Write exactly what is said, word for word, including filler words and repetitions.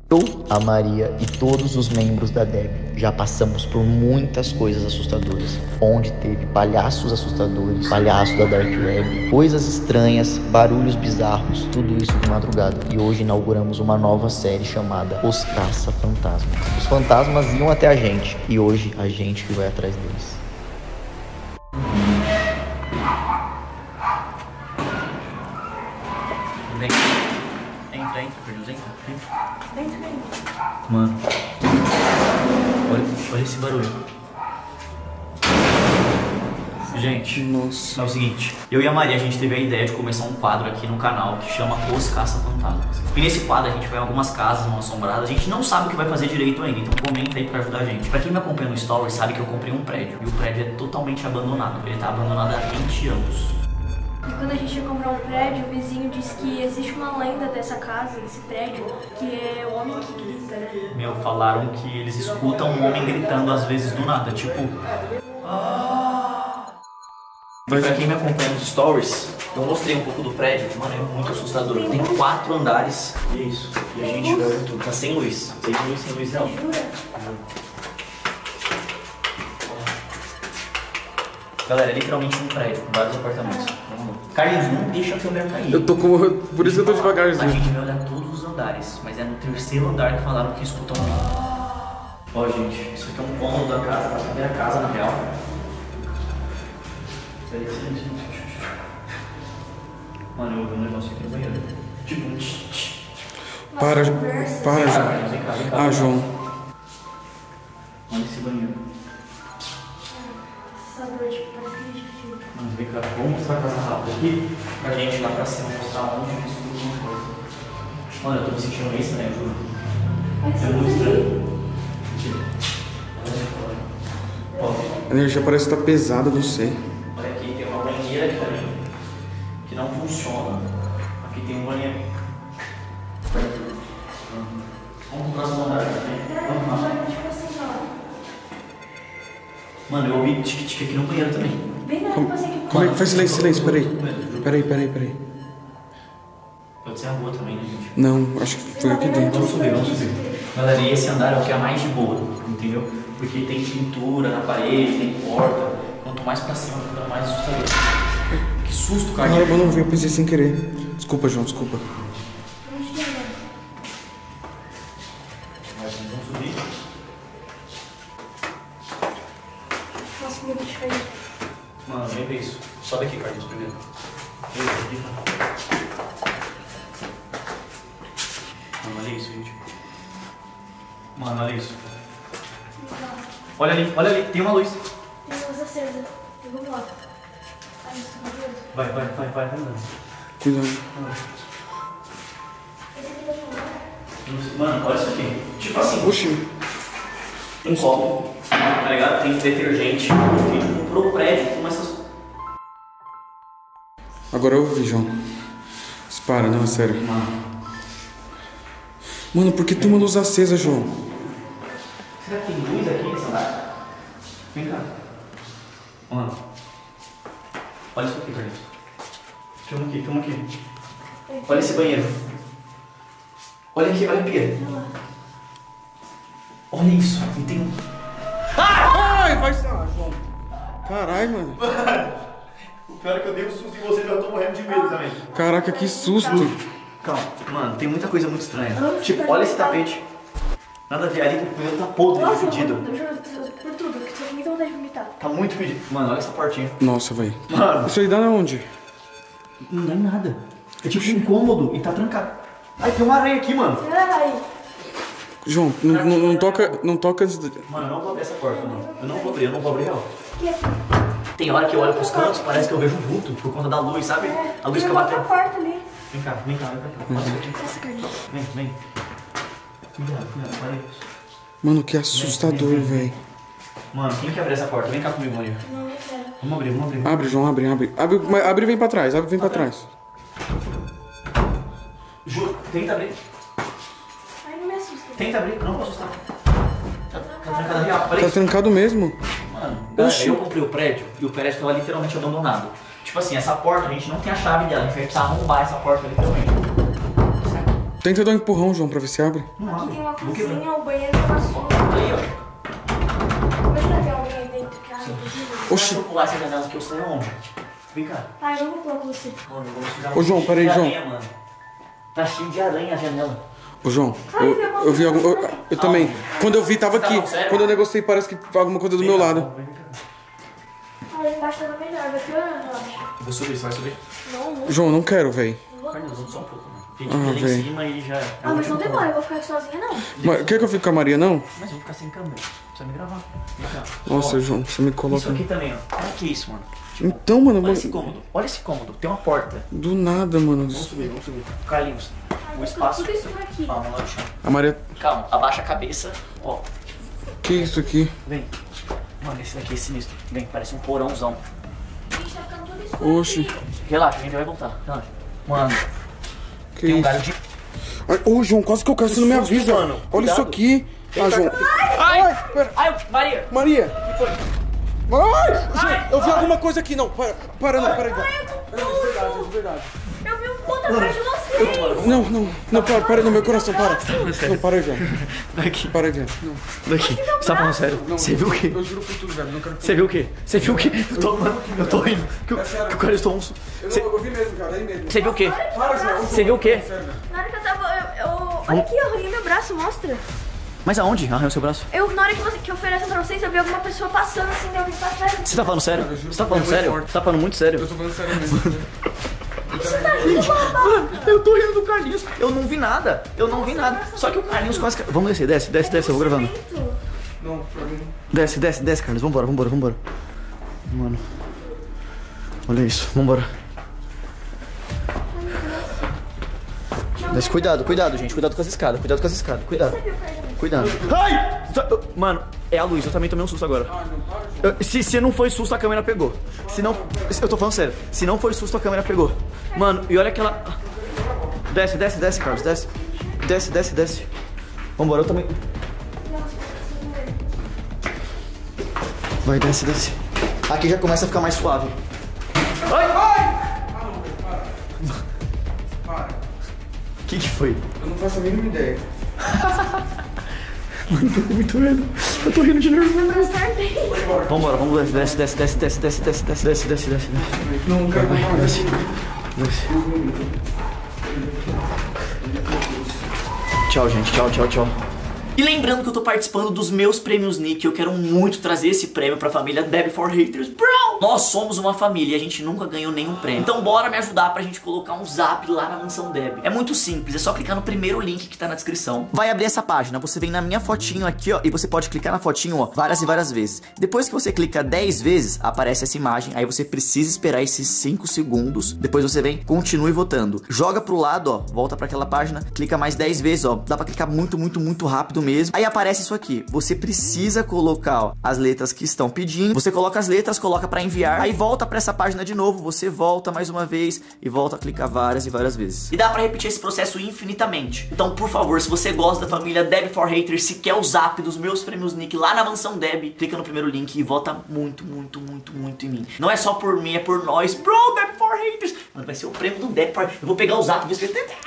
Eu, a Maria e todos os membros da D E B já passamos por muitas coisas assustadoras, onde teve palhaços assustadores, palhaços da Dark Web, coisas estranhas, barulhos bizarros, tudo isso de madrugada. E hoje inauguramos uma nova série chamada Os Caça-Fantasmas. Os fantasmas iam até a gente e hoje a gente que vai atrás deles. Vem. Entra, entra, Perdius, entra. Entra. Entra, entra. Mano. Olha, olha esse barulho. Gente, nossa, é o seguinte, eu e a Maria, a gente teve a ideia de começar um quadro aqui no canal que chama Os Caça-Fantasmas. E nesse quadro a gente vai em algumas casas mal assombradas, a gente não sabe o que vai fazer direito ainda, então comenta aí pra ajudar a gente. Pra quem me acompanha no Stories sabe que eu comprei um prédio, e o prédio é totalmente abandonado, ele tá abandonado há vinte anos. E quando a gente ia comprar um prédio, o vizinho disse que existe uma lenda dessa casa, desse prédio, que é o homem que grita, né? Meu, falaram que eles escutam um homem gritando às vezes do nada, tipo... E pra quem me acompanha nos stories, eu mostrei um pouco do prédio, mano, é muito assustador. Tem quatro andares, e é isso. E a gente vai ver tudo, tá sem luz. Sem luz, sem luz real. Galera, é literalmente um prédio com vários apartamentos. Vamos lá. Carlinhos, não deixa a câmera cair. eu tô com... por isso que eu tô devagarzinho. A gente vai olhar todos os andares, mas é no terceiro andar que falaram que escutam um homem. Ó, gente, isso aqui é um cômodo da casa, a primeira casa na real. Mano, eu ouvi um negócio aqui no banheiro. Tipo um tch, tch. Para, para, João. Vem cá, vem cá. Ah, João. Olha esse banheiro. Essa dor, tipo, parece que a gente fica. Mano, vem cá. Vamos mostrar a casa rápida aqui pra gente lá pra cima mostrar onde que escuta uma coisa. Mano, eu tô me sentindo meio estranho, juro. É muito estranho. Mentira. Olha só. A energia parece que tá pesada, não sei. Olha aqui, tem uma banheira aqui também, que não funciona. Aqui tem um banheiro. Vamos pro próximo andar também. Vamos lá. Tipo assim, ó. Mano, eu ouvi tique-tique aqui no banheiro também. Bem na Como, tipo assim que... como é que faz silêncio, silêncio, peraí. Peraí, peraí, peraí. Pode ser a rua também, né, gente? Não, acho que foi aqui dentro. Vamos subir, vamos subir. Galera, e esse andar é o que é mais de boa, entendeu? Porque tem pintura na parede, tem porta. Quanto mais pra cima, fica mais assustador. Que susto, cara. Caramba, eu não vi, eu pensei sem querer. Desculpa, João, desculpa. Mas vamos subir. Nossa, meu bicho aí. Mano, vem ver isso. Sobe aqui, Carlinhos, primeiro. Vem aqui. Mano, olha isso, gente. Mano, olha isso. Olha ali, olha ali, tem uma luz. Tem luz acesa. Eu vou lá. Ai, isso tá doido. Vai, vai, vai, vai, vai andando. Cuidado. Mano, olha isso aqui. Tipo assim, Oxi. tem copo, tá ligado? Tem detergente. A gente comprou o prédio com essas... Agora eu ouvi, João. Para, não, é sério. Mano, Mano, por que tem uma luz acesa, João? será que tem luz aqui nesse andar? Vem cá. Mano, olha isso aqui, Carlinhos. Filma aqui, filma aqui. Olha esse banheiro. Olha aqui, olha a pia. Olha isso, e tem um... Ai, vai estar, João. Caralho, mano. O pior é que eu dei um susto em você, já tô morrendo de medo também. Caraca, que susto. Calma, mano, tem muita coisa muito estranha. Tipo, olha esse tapete. Nada a ver, ali o banheiro tá podre, tá fedido. Eu juro por tudo, que tô com muita vontade de vomitar. Tá muito fedido. Mano, olha essa portinha. Nossa, velho. Mano, Isso aí dá na onde? não é nada. É tipo incômodo e tá trancado. Ai, tem uma aranha aqui, mano. Ai, João, não, não, não toca, não toca antes de... Mano, eu não vou abrir essa porta, não. Eu não vou abrir, eu não vou abrir real. Tem hora que eu olho pros cantos, parece que eu vejo vulto por conta da luz, sabe? A luz tem que uma bateu. outra porta ali. Vem cá, vem cá, vem pra cá. Olha isso aqui. Essa Carlinhos. Vem, vem. Cuidado, cuidado, olha isso. Mano, que assustador, velho. Mano, quem quer abrir essa porta? Vem cá comigo, Maria. Não, não quero. Vamos abrir, vamos abrir. Abre, João, abre, abre. Abre, mas abre e vem pra trás, abre e vem pra trás. Juro, tenta abrir. Ai, não me assusta. Tenta abrir, não posso assustar. Tá, tá trancada real, olha Tá isso. trancado mesmo. Mano, galera, Oxi. eu comprei o prédio e o prédio tava literalmente abandonado. Tipo assim, essa porta a gente não tem a chave dela, a gente vai precisar arrombar essa porta literalmente. Certo? Tenta dar um empurrão, João, pra ver se abre. Aqui tem uma cozinha, o banheiro tem uma sua. Aí, ó. Imagina ter alguém aí dentro que acha que Oxi. Se eu pular essa janela aqui, eu saio onde? Vem cá. Tá, eu não vou pular com você. Mano, eu vou sujar Ô, João, cheio peraí, de João. aranha, mano. Tá cheio de aranha a janela. Ô, João, eu, eu vi algum... Eu, eu também. Quando eu vi, tava Tá aqui. bom, sério? Quando eu negociei, parece que alguma coisa do meu lado. Ah, lá embaixo tava melhor, vai piorando, eu acho. Vou subir, você vai subir? Não, não. João, não quero, véi. Carlinhos, vamos só um pouco, mano. A gente Ah, vê lá em véi. cima e já... Ah, mas não demora, eu vou ficar aqui sozinha, não. Mas, quer que eu fique com a Maria, não? Mas eu vou ficar sem câmera. Precisa me gravar. Vem cá. Nossa, Ó, João, você me isso coloca... aqui também, ó. Olha que isso, mano. Então, mano, Olha mano, esse cômodo. Olha esse cômodo. Tem uma porta. do nada, mano. Vamos subir, vamos subir. Carlinhos, o Tudo espaço... isso por aqui. Calma, lá no chão. A Maria... Calma, abaixa a cabeça. Ó, Que isso aqui? vem. Mano, esse daqui é sinistro. Vem, parece um porãozão. Gente, tá ficando tudo escuro. Oxi. aqui. Relaxa, a gente vai voltar. Relaxa. Mano, Que tem um isso? galho de... Ai, ô, João, quase que eu caio, você não me susto, avisa. mano. Olha Cuidado. isso aqui. Ah, João. Ai! Pera. Ai, Maria! Maria. O que foi? Ai! Ai, Eu vi ai. alguma coisa aqui, não. Para, para não, para aí. Ai, eu tô É de verdade, é de verdade. Eu vi um ponto atrás de vocês. Não, não, não, para, para no meu coração, para. Não, para aí, João. Daqui, Para aí, João. daqui. Você tá falando sério? Você viu o quê? Eu juro por tudo, velho, não quero... Você viu o quê? Você viu o quê? Eu tô, mano, eu tô rindo. Que, o- É sério. que o Carlinhos tomou um... Eu, Você não, eu vi mesmo, cara, aí mesmo. você viu o quê? Para, João. Você viu o quê? Sério, velho. Na hora que eu tava. Eu, eu... Olha aqui, eu arranhei meu braço, mostra. Mas aonde? Arranhou seu braço? Eu, na hora que, você, que oferecem pra vocês, eu vi alguma pessoa passando assim, eu vim pra trás. Você tá falando sério? Cara, eu juro Você tá que falando foi muito sério? forte. Você tá falando muito sério? Eu tô falando sério mesmo. Você tá rindo, babaca? Mano, eu tô rindo do Carlinhos. Eu não vi nada. Eu não vi nada. Só que o Carlinhos quase... Vamos descer, desce, desce, desce. Eu vou gravando. Não, pra mim não. Desce, desce, desce, Carlos. Vambora, vambora, vambora. Mano. Olha isso, vambora. Desce, cuidado, cuidado, gente. Cuidado com as escadas, cuidado com as escadas. Cuidado. Cuidado. Ai! Mano, é a luz. Eu também tomei um susto agora. Eu- se, se não foi susto, a câmera pegou. Se não... Eu tô falando sério. Se não foi susto, a câmera pegou. Mano, e olha aquela... Desce, desce, desce, Carlos. Desce. Desce, desce, desce. Vambora, eu também... Vai, desce, desce. Aqui já começa a ficar mais suave. Ai! Ah, não, velho, para. Para. O que que foi? Eu não faço a mínima ideia. Mano, tô com muito medo. Eu tô rindo de nervoso. Mas tá bem. Vambora, vamos desce, desce, desce, desce, desce, desce, desce, desce, desce, desce, desce. Não, não quero mais. Desce. Desce. Tchau, gente. Tchau, tchau, tchau. E lembrando que eu tô participando dos meus prêmios Nick, eu quero muito trazer esse prêmio pra família Debbie for Haters. Bro! Nós somos uma família e a gente nunca ganhou nenhum prêmio. Então bora me ajudar pra gente colocar um zap lá na mansão Debbie. É muito simples, é só clicar no primeiro link que tá na descrição. Vai abrir essa página, você vem na minha fotinho aqui, ó, e você pode clicar na fotinho, ó, várias e várias vezes. Depois que você clica dez vezes, aparece essa imagem, aí você precisa esperar esses cinco segundos. Depois você vem, continue votando. Joga pro lado, ó, volta pra aquela página, clica mais dez vezes, ó. Dá pra clicar muito, muito, muito rápido mesmo. Aí aparece isso aqui. Você precisa colocar, ó, as letras que estão pedindo. Você coloca as letras, coloca pra enviar. Aí volta pra essa página de novo. Você volta mais uma vez e volta a clicar várias e várias vezes. E dá pra repetir esse processo infinitamente. Então, por favor, se você gosta da família Debbie for Haters, se quer o zap dos meus prêmios Nick lá na mansão Debbie, clica no primeiro link e vota muito, muito, muito, muito em mim. Não é só por mim, é por nós. Bro, Debbie for Haters. Mano, vai ser o prêmio do Debbie for... Eu vou pegar o zap e vou escrever...